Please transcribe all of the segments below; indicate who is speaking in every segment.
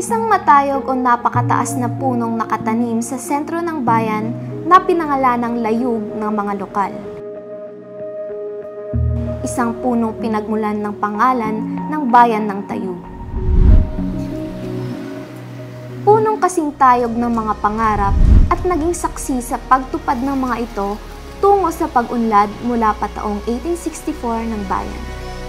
Speaker 1: Isang matayog o napakataas na punong nakatanim sa sentro ng bayan na pinangalanang layug ng mga lokal. Isang punong pinagmulan ng pangalan ng bayan ng Tayug. Punong kasing tayog ng mga pangarap at naging saksi sa pagtupad ng mga ito tungo sa pag-unlad mula pa taong 1864 ng bayan.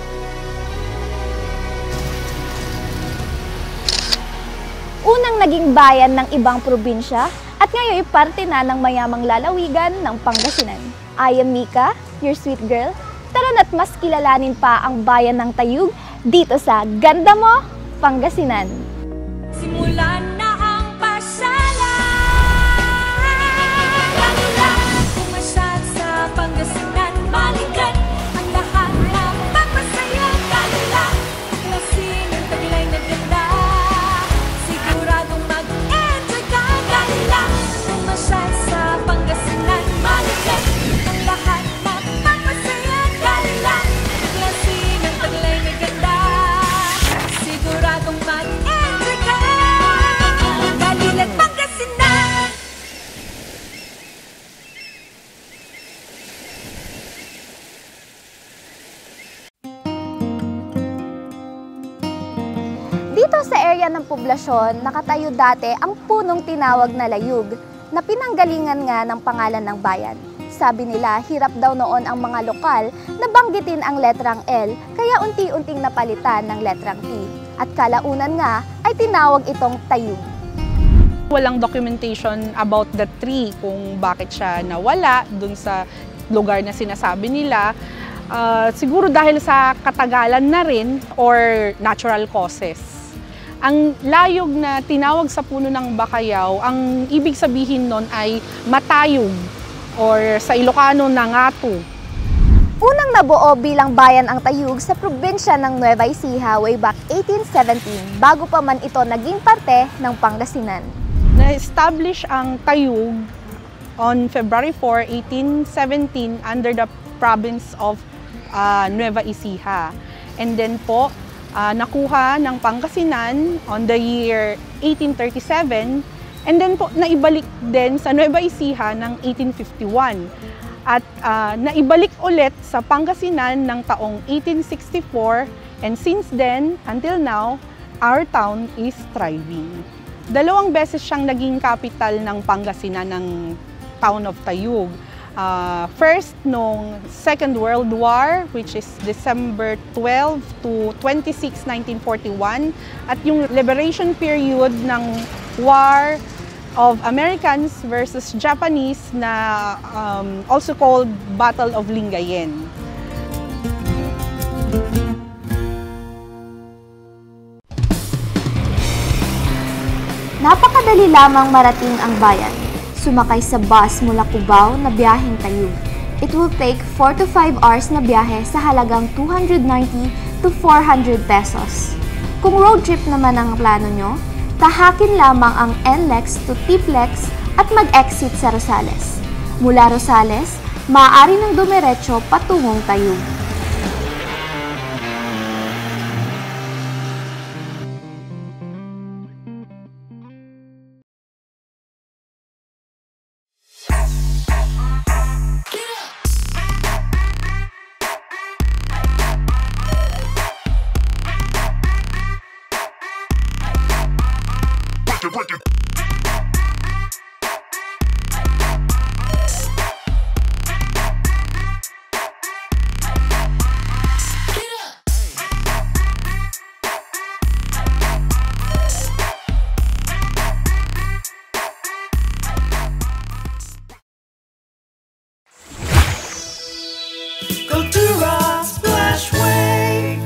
Speaker 1: Unang naging bayan ng ibang probinsya at ngayon parte na ng mayamang lalawigan ng Pangasinan. I am Mika, your sweet girl. Tara na't mas kilalanin pa ang bayan ng Tayug dito sa Ganda Mo, Pangasinan.
Speaker 2: Simulan na ang pasyalan. Lang pumasyal sa Pangasinan, balikan ang lahat na papasaya. Kalula, klasin ang taglay na ganda. Siguradong mag-enjoy ka. Kalula, pumasyal sa Pangasinan, balikan ang lahat na papasaya. Kalula, klasin ang taglay na ganda. Siguradong mag-enjoy ka. Kalilat Pangasinan.
Speaker 1: Dito sa area ng poblasyon, nakatayo dati ang punong tinawag na layug na pinanggalingan nga ng pangalan ng bayan. Sabi nila, hirap daw noon ang mga lokal na banggitin ang letrang L, kaya unti-unting napalitan ng letrang T. At kalaunan nga ay tinawag itong Tayug.
Speaker 3: Walang documentation about the tree kung bakit siya nawala dun sa lugar na sinasabi nila. Siguro dahil sa katagalan na rin or natural causes. Ang layog na tinawag sa puno ng bakayaw, ang ibig sabihin nun ay matayog or sa Ilocano nangatu.
Speaker 1: Unang nabuo bilang bayan ang Tayug sa probinsya ng Nueva Ecija way back 1817 bago pa man ito naging parte ng Pangasinan.
Speaker 3: Na-establish ang Tayug on February 4, 1817 under the province of Nueva Ecija. And then po, nakuha ng Pangasinan on the year 1837 and then po naibalik din sa Nueva Ecija ng 1851 at naibalik ulit sa Pangasinan ng taong 1864 and since then until now our town is thriving. Dalawang beses siyang naging capital ng Pangasinan ng town of Tayug. First, noong Second World War, which is December 12 to 26, 1941, at yung liberation period ng War of Americans versus Japanese na also called Battle of Lingayen.
Speaker 1: Napakadali lamang marating ang bayan. Sumakay sa bus mula Cubao na biyaheng Tayug. It will take 4 to 5 hours na biyahe sa halagang 290 to 400 pesos. Kung road trip naman ang plano nyo, tahakin lamang ang NLEX to TPLEX at mag-exit sa Rosales. Mula Rosales, maaari nang dumiretso patungong Tayug.
Speaker 4: Go to a splash wave.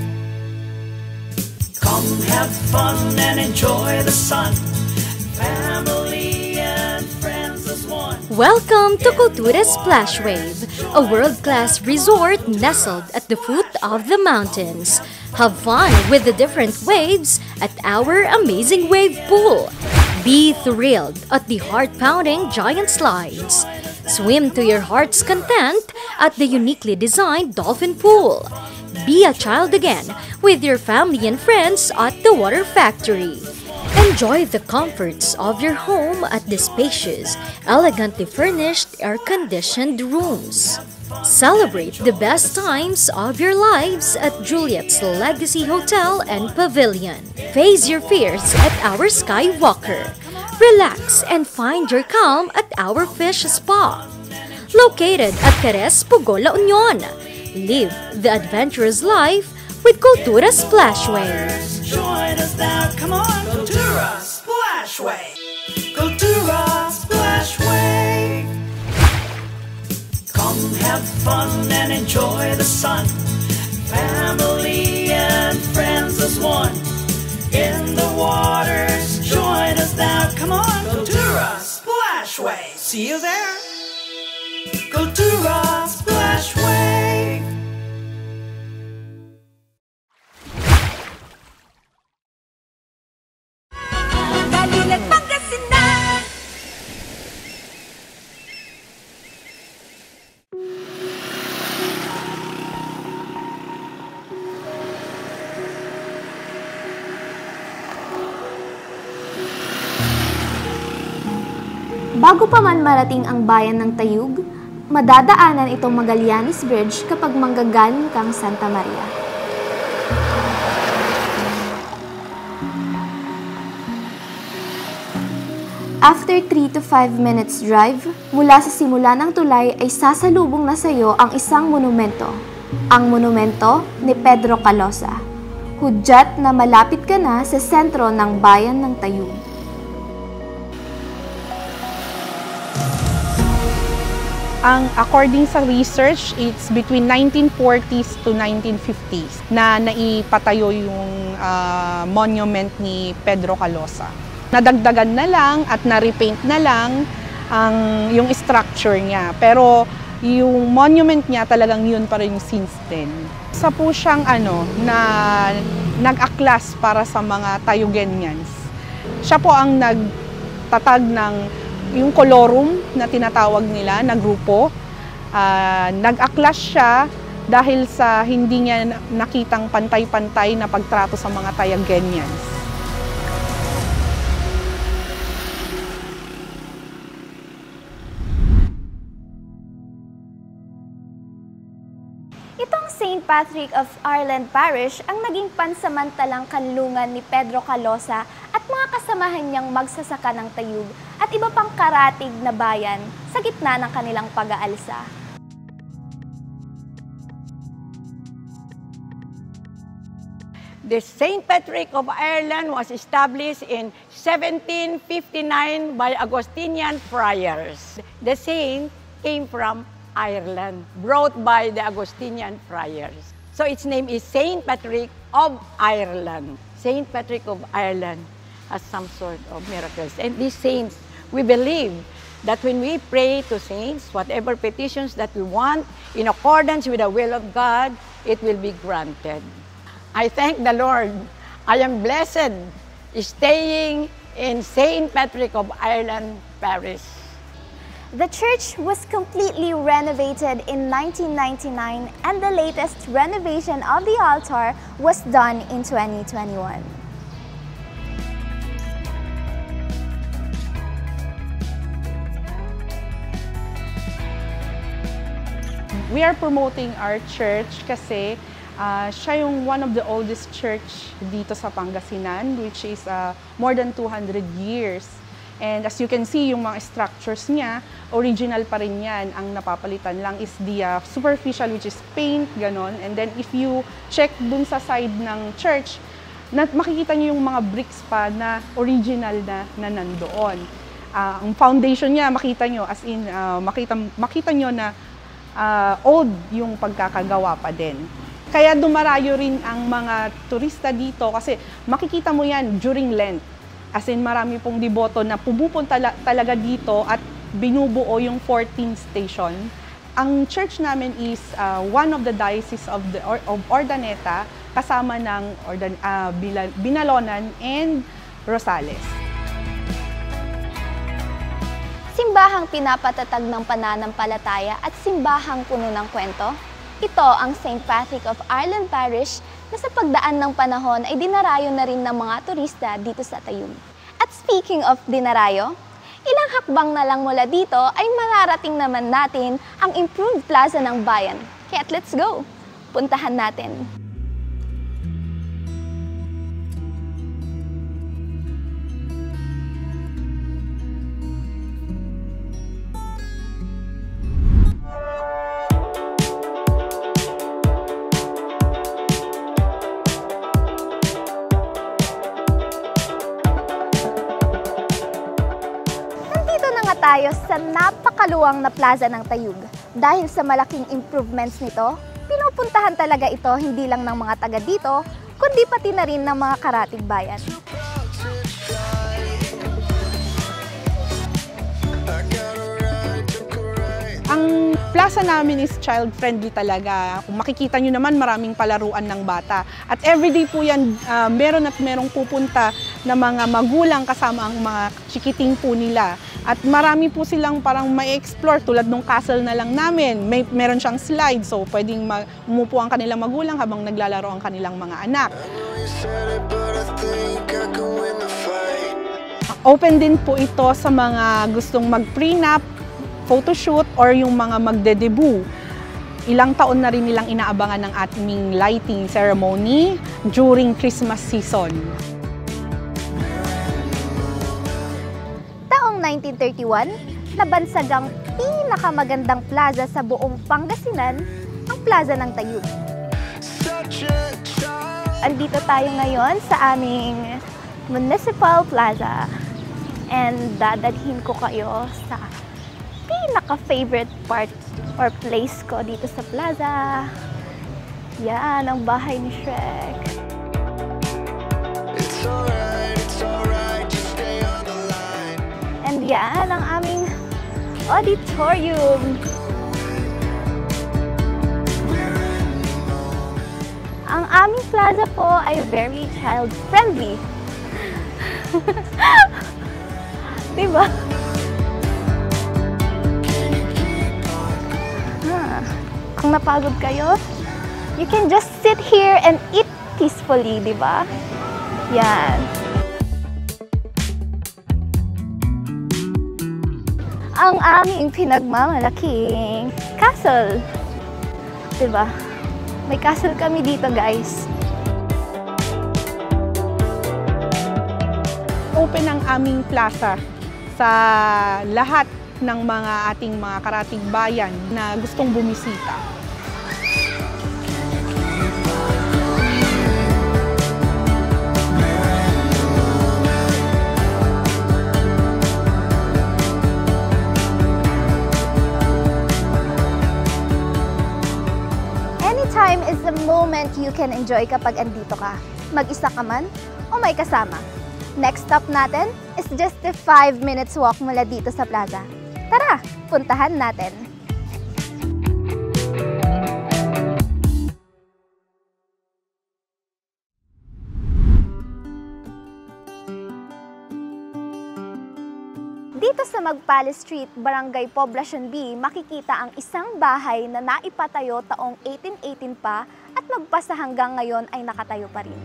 Speaker 4: Come have fun and enjoy the sun. Family and friends as one.
Speaker 5: Welcome to Cultura Splash Wave, a world-class resort nestled at the foot of the mountains. Have fun with the different waves at our amazing wave pool. Be thrilled at the heart-pounding giant slides. Swim to your heart's content at the uniquely designed dolphin pool. Be a child again with your family and friends at the Water Factory. Enjoy the comforts of your home at the spacious, elegantly furnished, air-conditioned rooms. Celebrate the best times of your lives at Juliet's Legacy Hotel and Pavilion. Face your fears at our Skywalker. Relax and find your calm at our Fish Spa. Located at Cares, Pugo, La Union. Live the adventurous life with Cultura Splashway.
Speaker 4: Join us now, come on, Cultura Splashway. Cultura Splashway. Come have fun and enjoy the sun. Family and friends as one. In the waters, join us now, come on, Cultura Splashway. See you there. Cultura Splashway.
Speaker 2: Dalilan Pangasinan.
Speaker 1: Bago pa man marating ang bayan ng Tayug, madadaanan itong Magallanes Bridge kapag manggagaling kang Santa Maria. After 3 to 5 minutes drive, mula sa simula ng tulay ay sasalubong na sa iyo ang isang monumento. Ang monumento ni Pedro Calosa. Hudyat na malapit ka na sa sentro ng bayan ng Tayug.
Speaker 3: According sa research, it's between 1940s to 1950s na naipatayo yung monument ni Pedro Calosa. Nadagdagan na lang at na-repaint na lang yung structure niya. Pero yung monument niya talagang yun pa rin since then. Isa po siyang na nag-aklas para sa mga Tayugenians. Siya po ang nagtatag ng yung kolorum na tinatawag nila na grupo. Nag-aklas siya dahil sa hindi niya nakitang pantay-pantay na pagtrato sa mga Tayugenians.
Speaker 1: Itong St. Patrick of Ireland Parish ang naging pansamantalang kanlungan ni Pedro Calosa at mga kasamahan niyang magsasaka ng Tayug at iba pang karatig na bayan sa gitna ng kanilang pag-aalsa.
Speaker 6: The St. Patrick of Ireland was established in 1759 by Augustinian friars. The saint came from Ireland, brought by the Augustinian friars. So its name is St. Patrick of Ireland. St. Patrick of Ireland has some sort of miracles. And these saints, we believe that when we pray to saints, whatever petitions that we want, in accordance with the will of God, it will be granted. I thank the Lord. I am blessed staying in St. Patrick of Ireland Parish.
Speaker 1: The church was completely renovated in 1999 and the latest renovation of the altar was done in 2021.
Speaker 3: We are promoting our church kasi siya yung one of the oldest church dito sa Pangasinan, which is more than 200 years. And as you can see, yung mga structures niya, original pa rin yan. Ang napapalitan lang is the superficial, which is paint, ganon. And then if you check dun sa side ng church, makikita niyo yung mga bricks pa na original na nandoon. Ang foundation niya, makita niyo, as in, makita niyo na old yung pagkakagawa pa din. Kaya dumarayo rin ang mga turista dito kasi makikita mo yan during Lent. As in, marami pong deboto na pumupunta talaga dito at binubuo yung 14th station. Ang church namin is one of the diocese of Urdaneta, kasama ng Binalonan and Rosales.
Speaker 1: Simbahang pinapatatag ng pananampalataya at simbahang puno ng kwento. Ito ang St. Patrick of Ireland Parish na sa pagdaan ng panahon ay dinarayo na rin ng mga turista dito sa Tayug. At speaking of dinarayo, ilang hakbang na lang mula dito ay mararating naman natin ang improved plaza ng bayan. Kaya't let's go! Puntahan natin. Tayo sa napakaluwang na plaza ng Tayug. Dahil sa malaking improvements nito, pinupuntahan talaga ito hindi lang ng mga taga dito, kundi pati na rin ng mga karatig bayan.
Speaker 3: Ang plaza namin is child-friendly talaga. Kung makikita nyo naman, maraming palaruan ng bata. At everyday po yan, merong pupunta na mga magulang kasama ang mga chikiting po nila. At marami po silang parang ma-explore tulad ng castle na lang namin. Meron siyang slide, so pwedeng umupo ang kanilang magulang habang naglalaro ang kanilang mga anak. Open din po ito sa mga gustong mag-prenup, photoshoot, or yung mga magde-debut. Ilang taon na rin nilang inaabangan ng ating lighting ceremony during Christmas season.
Speaker 1: Taong 1931, nabansag ang pinakamagandang plaza sa buong Pangasinan, ang Plaza ng Tayug. Andito tayo ngayon sa aming Municipal Plaza. And dadalhin ko kayo sa pinaka-favorite part or place ko dito sa plaza. Yan, ang bahay ni Shrek. And yan, ang aming auditorium. Ang aming plaza po ay very child-friendly. Diba? Kung napagod kayo, you can just sit here and eat peacefully, di ba? Yan. Ang aming pinagmamalaking castle. Di ba? May castle kami dito, guys.
Speaker 3: Open ang aming plaza sa lahat ng mga ating mga karatig bayan na gustong bumisita.
Speaker 1: Anytime is the moment you can enjoy kapag andito ka. Mag-isa ka man o may kasama. Next stop natin is just a 5 minutes walk mula dito sa plaza. Tara, puntahan natin. Dito sa Magpales Street, Barangay Poblacion B, makikita ang isang bahay na naipatayo taong 1818 pa at magpasa hanggang ngayon ay nakatayo pa rin.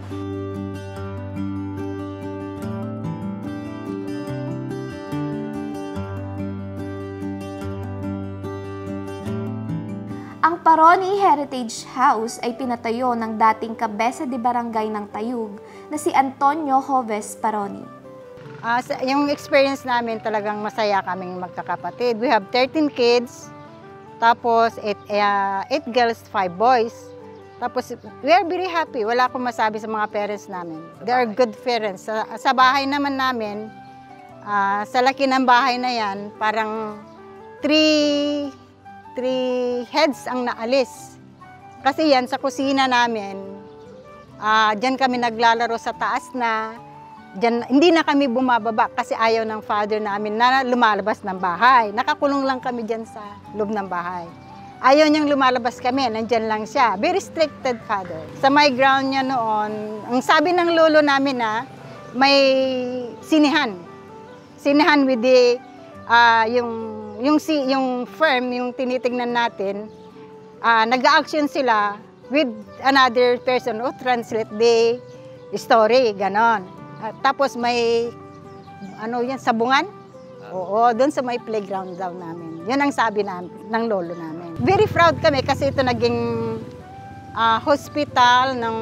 Speaker 1: Ang Paroni Heritage House ay pinatayo ng dating kabesa de barangay ng Tayug na si Antonio Joves Paroni.
Speaker 7: Yung experience namin talagang masaya kaming magkakapatid. We have 13 kids, tapos 8 girls, 5 boys. Tapos we are very happy. Wala akong masabi sa mga parents namin. They are good parents. Sa bahay naman namin, sa laki ng bahay na yan, parang 3 heads ang naalis. Kasi yan, sa kusina namin, dyan kami naglalaro sa taas na, dyan, hindi na kami bumababa kasi ayaw ng father namin na lumalabas ng bahay. Nakakulong lang kami dyan sa loob ng bahay. Ayaw niyang lumalabas kami, nandyan lang siya. Very restricted father. Sa my ground niya noon, ang sabi ng lolo namin na may sinihan. Sinihan with the, yung firm, yung tinitingnan natin, nag-action sila with another person who translate the story, ganon. Tapos may ano yan, sabungan? Oo, doon sa may playground daw namin. Yun ang sabi ng lolo namin. Very proud kami kasi ito naging hospital ng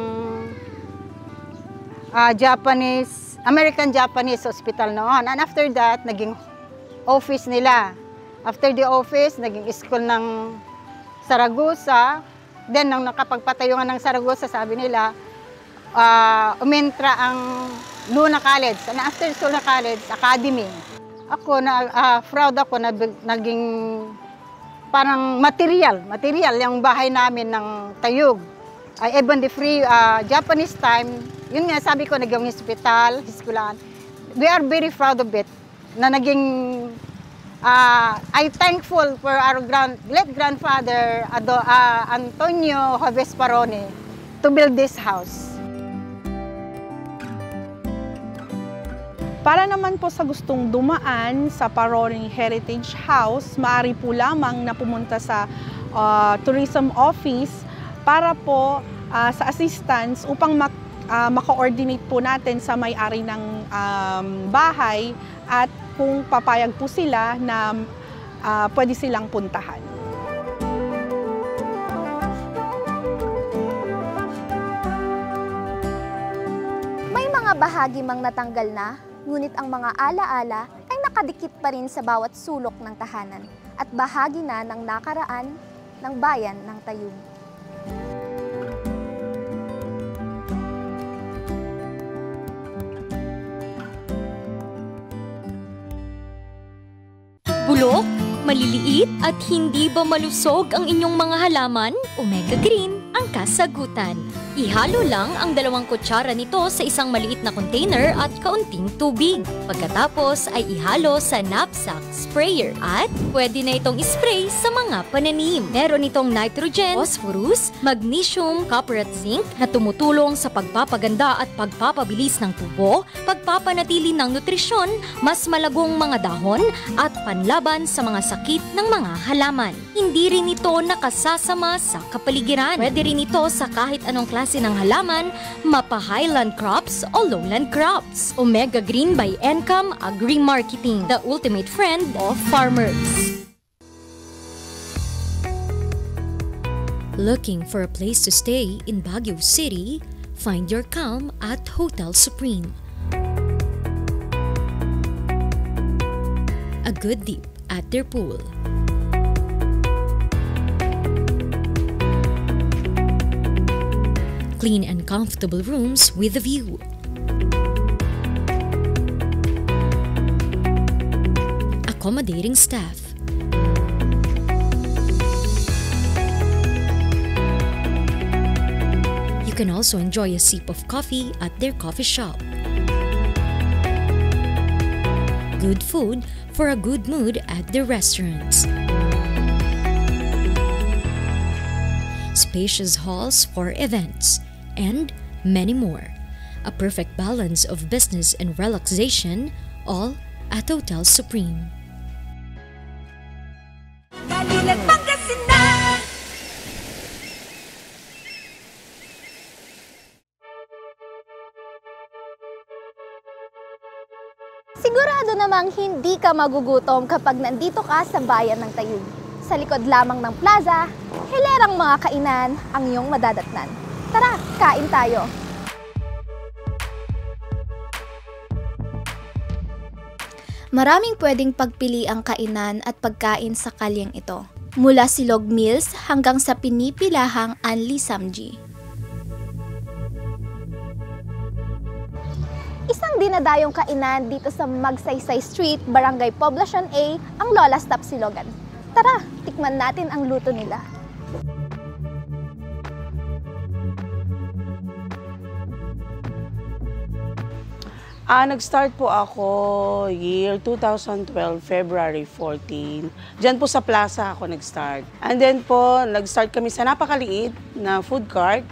Speaker 7: American-Japanese hospital noon. And after that, naging office nila. After the office, naging school ng Saragossa. Then, nang nakapagpatayo nga ng Saragossa, sabi nila, umentra ang Luna College. And after Luna College, Academy. Ako, proud ako na naging parang material yung bahay namin ng Tayug. Even the free Japanese time, yun nga sabi ko, naging hospital, eskwelahan. We are very proud of it na naging, I'm thankful for our late grandfather, Antonio Joves Parone, to build this house.
Speaker 3: Para naman po sa gustong dumaan sa Parone Heritage House, maaari po lamang na pumunta sa Tourism Office para po sa assistance upang maka-coordinate po natin sa may-ari ng bahay at kung papayag po sila na pwede silang puntahan.
Speaker 1: May mga bahagi mang natanggal na, ngunit ang mga alaala ay nakadikit pa rin sa bawat sulok ng tahanan at bahagi na ng nakaraan ng bayan ng Tayug.
Speaker 5: Bulok, maliliit at hindi ba malusog ang inyong mga halaman? Omega Green ang kasagutan. Ihalo lang ang 2 kutsara nito sa isang maliit na container at kaunting tubig. Pagkatapos ay ihalo sa knapsack sprayer at pwede na itong spray sa mga pananim. Meron itong nitrogen, phosphorus, magnesium, copper at zinc na tumutulong sa pagpapaganda at pagpapabilis ng tubo, pagpapanatili ng nutrisyon, mas malagong mga dahon at panlaban sa mga sakit ng mga halaman. Hindi rin ito nakasasama sa kapaligiran. Pwede rin ito sa kahit anong klase ng halaman, mapa-highland crops o lowland crops. Omega Green by Encam Agri-Marketing, the ultimate friend of farmers. Looking for a place to stay in Baguio City? Find your calm at Hotel Supreme. A good dip at their pool. Clean and comfortable rooms with a view. Accommodating staff. You can also enjoy a sip of coffee at their coffee shop. Good food for a good mood at their restaurants. Spacious halls for events, and many more. A perfect balance of business and relaxation, all at Hotel Supreme.
Speaker 2: Galing Pangasinan.
Speaker 1: Sigurado namang hindi ka magugutom kapag nandito ka sa bayan ng Tayug. Sa likod lamang ng plaza, hilerang mga kainan ang iyong madadatnan. Tara, kain tayo! Maraming pwedeng pagpili ang kainan at pagkain sa kalyeng ito. Mula silog meals hanggang sa pinipilahang Anli Samji. Isang dinadayong kainan dito sa Magsaysay Street, Barangay Poblacion A, ang Lola's Tapsilogan. Tara, tikman natin ang luto nila.
Speaker 8: Nag-start po ako year 2012, February 14. Diyan po sa plaza ako nag-start. And then po, nag-start kami sa napakaliit na food cart.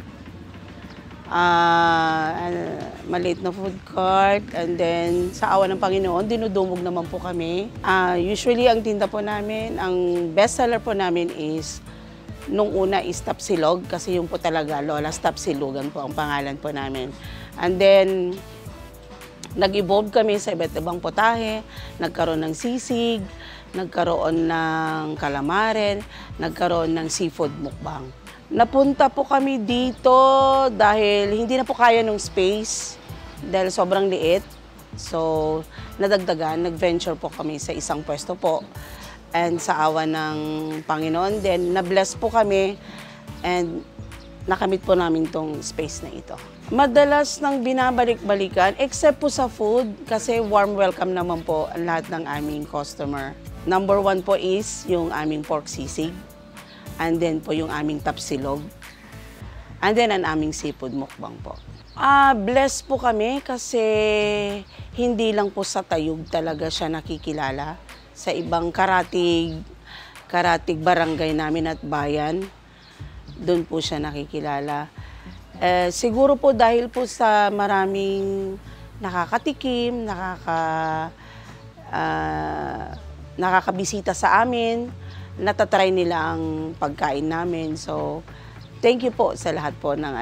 Speaker 8: Maliit na food cart. And then, sa awa ng Panginoon, dinudumog naman po kami. Usually, ang tinda po namin, ang best seller po namin is, nung una is Tapsilog, kasi yung po talaga, Lola's Tapsilogan po ang pangalan po namin. And then, Nag-evolve kami sa iba't ibang potahe, nagkaroon ng sisig, nagkaroon ng calamaren, nagkaroon ng seafood mukbang. Napunta po kami dito dahil hindi na po kaya ng space, dahil sobrang liit. So, nadagdagan, nag-venture po kami sa isang pwesto po. And sa awa ng Panginoon, then na-bless po kami and nakamit po namin tong space na ito. Madalas nang binabalik-balikan, except po sa food, kasi warm welcome naman po ang lahat ng aming customer. Number 1 po is yung aming pork sisig, and then po yung aming tapsilog, and then ang aming seafood mukbang po. Blessed po kami kasi hindi lang po sa Tayug talaga siya nakikilala. Sa ibang karatig barangay namin at bayan, doon po siya nakikilala. Siguro po dahil po sa maraming nakakatikim, nakakabisita sa amin, natatry nila ang pagkain namin. So, thank you po sa lahat po ng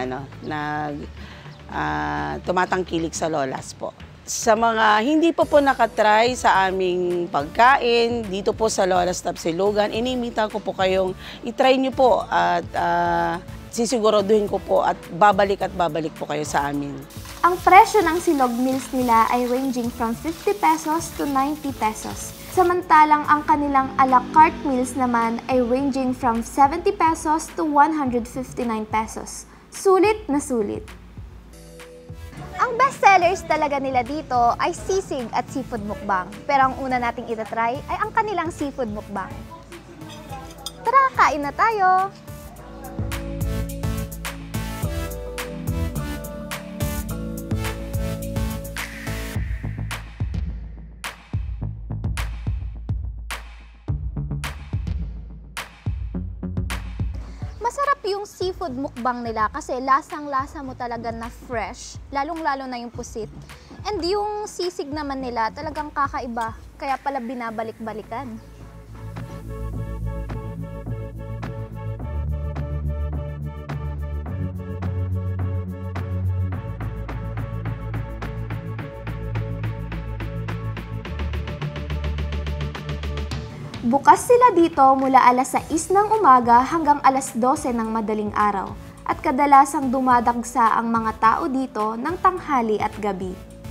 Speaker 8: tumatangkilik sa Lolas po. Sa mga hindi pa po nakatry sa aming pagkain, dito po sa Lolas Tapsilogan, inimita ko po kayong itry nyo po at sisiguraduhin ko po at babalik po kayo sa amin.
Speaker 1: Ang presyo ng silog meals nila ay ranging from 50 pesos to 90 pesos. Samantalang ang kanilang a la carte meals naman ay ranging from 70 pesos to 159 pesos. Sulit na sulit. Ang best sellers talaga nila dito ay sisig at seafood mukbang. Pero ang una nating itatry ay ang kanilang seafood mukbang. Tara, kain na tayo! Masarap yung seafood mukbang nila kasi lasang-lasa mo talaga na fresh, lalong-lalo na yung pusit. And yung sisig naman nila talagang kakaiba, kaya pala binabalik-balikan. Bukas sila dito mula alas 6 ng umaga hanggang alas 12 ng madaling araw at kadalasang dumadagsa ang mga tao dito ng tanghali at gabi.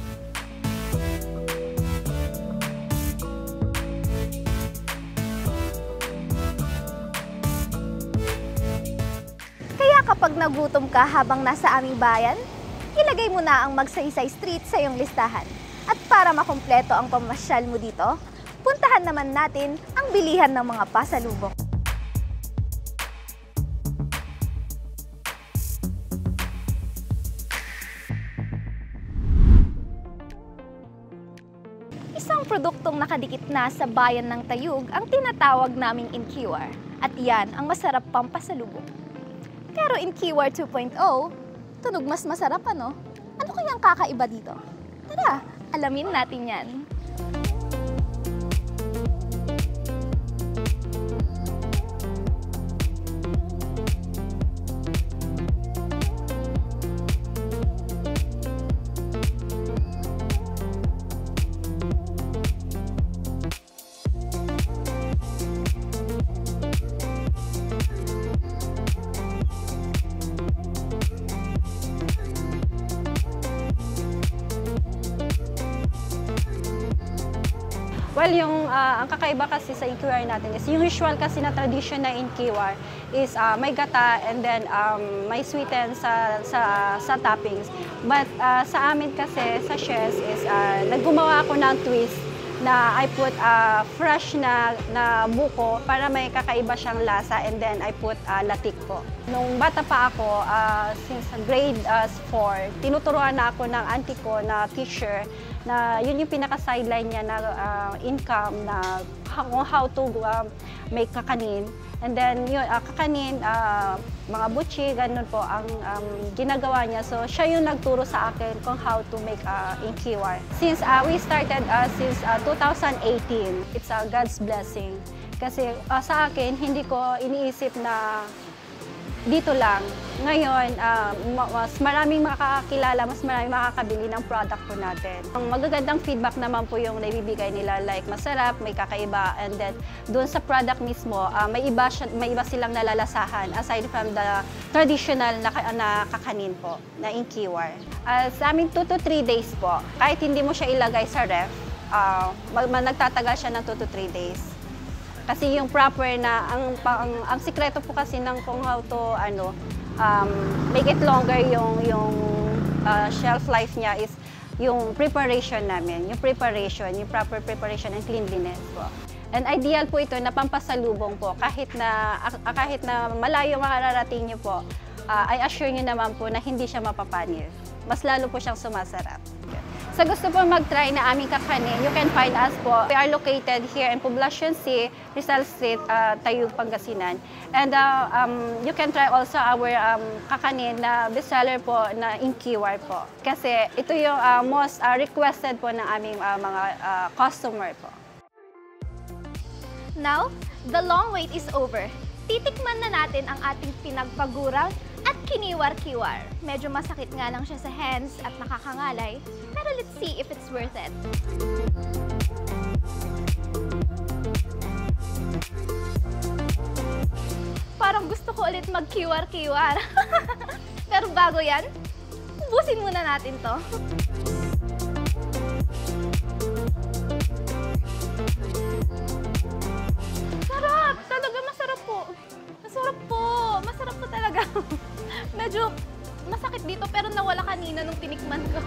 Speaker 1: Kaya kapag nagutom ka habang nasa aming bayan, ilagay mo na ang Magsaysay Street sa iyong listahan. At para makumpleto ang pamasyal mo dito, puntahan naman natin ang bilihan ng mga pasalubong. Isang produktong nakadikit na sa bayan ng Tayug ang tinatawag naming Inkiwar. At yan ang masarap pang pasalubong. Pero Inkiwar 2.0, tunog mas masarap ano? Ano kayang kakaiba dito? Tara, alamin natin yan.
Speaker 9: Well, ang kakaiba kasi sa Inkiwar natin is, yung usual kasi na tradition na Inkiwar is may gata and then may sweeten sa toppings. But sa amin kasi, sa chefs is, naggumawa ako ng twist na I put fresh na buko para may kakaiba siyang lasa and then I put latik po. Nung bata pa ako, since grade 4, tinuturuan na ako ng auntie ko na teacher na yun yung pinaka-sideline niya na income na how to make kakanin. And then yun, kakanin, mga butchi, ganun po ang ginagawa niya. So siya yung nagturo sa akin kung how to make Inkiwar. Since we started since 2018, it's God's blessing. Kasi sa akin, hindi ko iniisip na dito lang. Ngayon, mas maraming makakakilala, mas maraming makakabili ng product po natin. Ang magagandang feedback naman po yung naibibigay nila, like masarap, may kakaiba, and then doon sa product mismo, may iba silang nalalasahan aside from the traditional na kakanin po, na inkiwar. Sa amin 2 to 3 days po, kahit hindi mo siya ilagay sa ref, nagtatagal siya ng 2 to 3 days. Kasi yung proper na, ang sikreto po kasi ng kung how to, make it longer yung shelf life niya is yung preparation namin, yung proper preparation and cleanliness po. And ideal po ito na pampasalubong po kahit na malayo makararating niyo po, I assure niyo naman po na hindi siya mapapanis. Mas lalo po siyang sumasarap. Sa gusto po mag-try na aming kakanin, you can find us po. We are located here in Poblacion C, Rizal Street, Tayug, Pangasinan. And you can try also our kakanin na bestseller po na inkiwar po. Kasi ito yung most requested po ng aming mga customer po.
Speaker 1: Now, the long wait is over. Titikman na natin ang ating pinagpagurang at kiniwar-kiwar. Medyo masakit nga lang siya sa hands at nakakangalay, pero let's see if it's worth it. Parang gusto ko ulit mag-kiwar-kiwar. Pero bago yan, ubusin muna natin to. Sarap! Talaga masarap po. Masarap po! Masarap po talaga. Medyo masakit dito pero nawala kanina nung tinikman ko.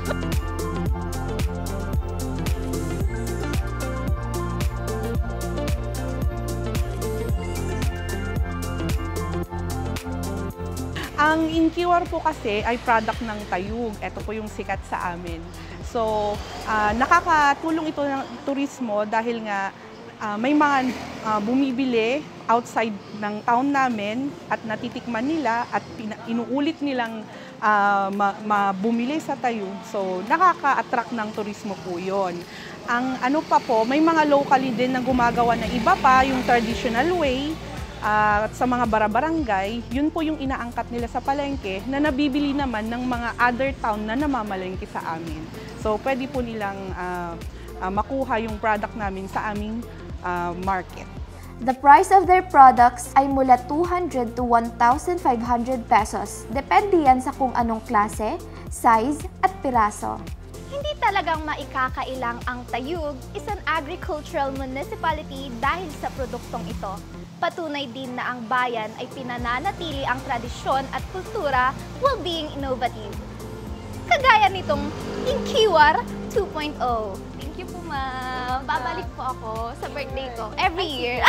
Speaker 3: Ang inkiwar po kasi ay product ng Tayug. Ito po yung sikat sa amin. So, nakakatulong ito ng turismo dahil nga may mga bumibili outside ng town namin at natitikman nila at inuulit nilang bumili sa Tayug. So, nakaka-attract ng turismo po yun. Ang ano pa po, may mga locally din na gumagawa na iba pa, yung traditional way. At sa mga barabarangay, yun po yung inaangkat nila sa palengke na nabibili naman ng mga other town na namamalengke sa amin. So, pwede po nilang makuha yung product namin sa aming market.
Speaker 1: The price of their products ay mula 200 to 1,500 pesos. Depende yan sa kung anong klase, size, at piraso. Hindi talagang maikakailang ang Tayug, isang agricultural municipality dahil sa produktong ito. Patunay din na ang bayan ay pinananatili ang tradisyon at kultura while being innovative. Kagaya nitong Inkiwar 2.0. Thank you po, ma'am. Babalik po ako sa birthday ko every year.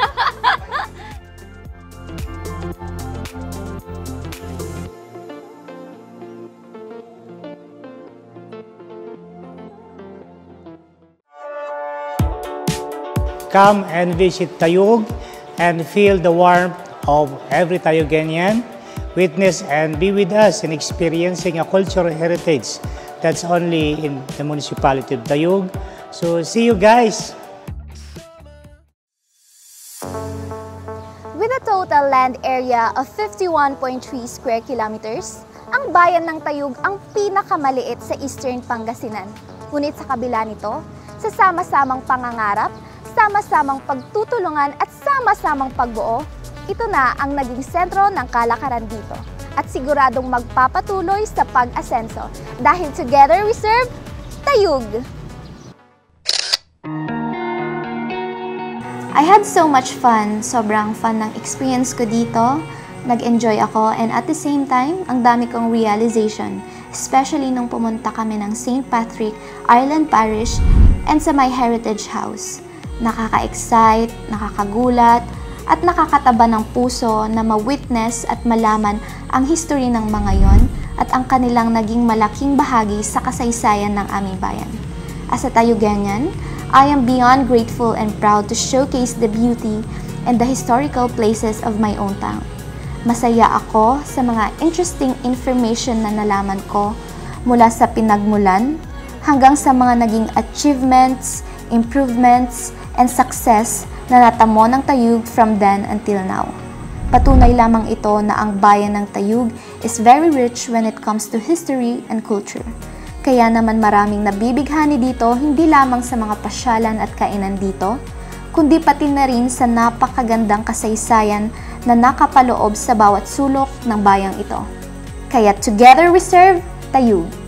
Speaker 10: Come and visit Tayug and feel the warmth of every Tayugenian. Witness and be with us in experiencing a cultural heritage that's only in the municipality of Tayug. So see you guys!
Speaker 1: With a total land area of 51.3 square kilometers, ang bayan ng Tayug ang pinakamaliit sa Eastern Pangasinan. Ngunit sa kabila nito, sa sama-samang pangangarap, sama-samang pagtutulungan at sama-samang pagbuo, ito na ang naging sentro ng kalakaran dito at siguradong magpapatuloy sa pag-asenso dahil together we serve Tayug! I had so much fun. Sobrang fun ng experience ko dito. Nag-enjoy ako and at the same time, ang dami kong realization, especially nung pumunta kami ng St. Patrick Island Parish and sa my heritage house. Nakaka-excite, nakakagulat, at nakakataba ng puso na ma-witness at malaman ang history ng mga yon at ang kanilang naging malaking bahagi sa kasaysayan ng aming bayan. As a Tayugenian, I am beyond grateful and proud to showcase the beauty and the historical places of my own town. Masaya ako sa mga interesting information na nalaman ko mula sa pinagmulan hanggang sa mga naging achievements, improvements, and success na natamo ng Tayug from then until now. Patunay lamang ito na ang bayan ng Tayug is very rich when it comes to history and culture. Kaya naman maraming nabibighani dito hindi lamang sa mga pasyalan at kainan dito, kundi pati na rin sa napakagandang kasaysayan na nakapaloob sa bawat sulok ng bayang ito. Kaya together we serve Tayug!